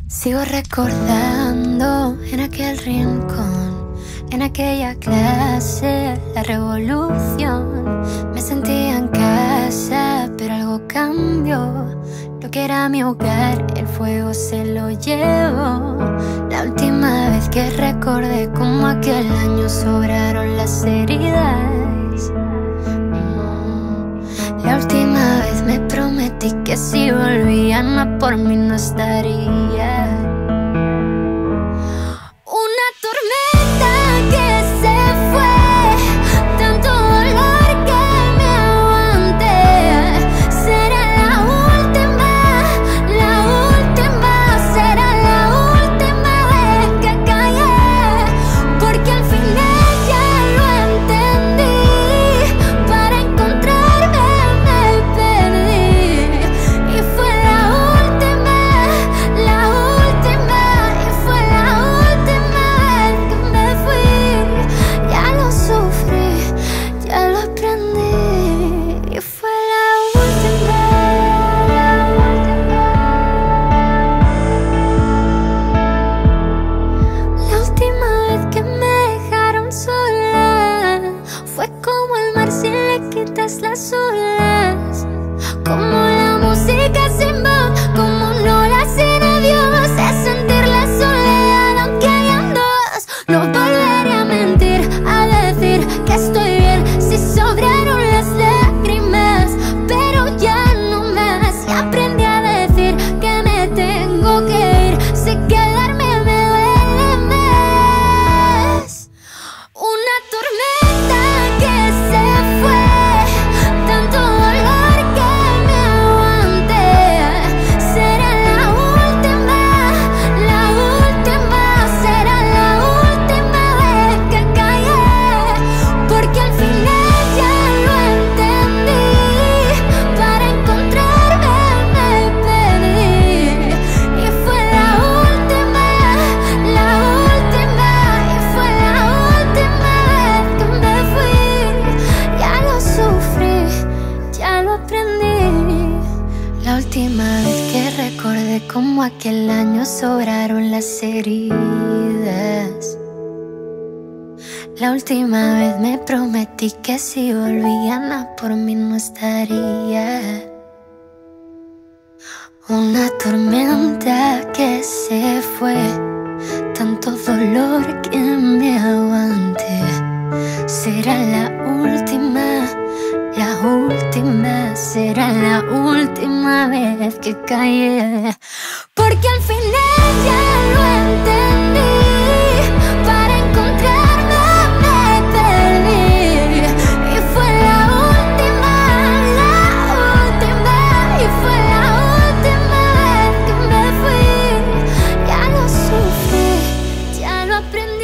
Sigo recordando en aquel rincón, en aquella clase, la revolución. Me sentía en casa, pero algo cambió. Lo que era mi hogar, el fuego se lo llevó. La última vez que recordé como aquel año sobraron las heridas. La última vez me prometí que si volvían a por mí no estaría. Una tormenta que se fue, tanto dolor que me aguanté. Será la última, será la última vez que callé, porque al final ya lo entendí. Para encontrarme me perdí, y fue la última, y fue la última vez que me fui. Ya lo sufrí, ya lo aprendí, y fue la última. La última vez que me dejaron sola fue como el mar si le quitas las olas, como la música sin voz, como no la sin adiós. Es sentir la soledad aunque hayan dos. No volveré a mentir, a decir que estoy bien si sobraron las lágrimas, pero ya no más. Y aprendí a decir que me tengo que ir, si quedarme me duele más. Una tormenta que se fue, tanto dolor que me aguanté. Será la última, será la última vez que callé, porque al final ya lo entendí. Para encontrarme me perdí, y fue la última, y fue la última vez que me fui. Ya lo sufrí, ya lo aprendí. La última vez que recordé como aquel año sobraron las heridas. La última vez me prometí que si volvían a por mí no estaría. Una tormenta que se fue, tanto dolor que me aguanté. Será la última, será la última vez que callé, porque al final ya lo entendí. Para encontrarme me perdí, y fue la última, y fue la última vez que me fui. Ya lo sufrí, ya lo aprendí.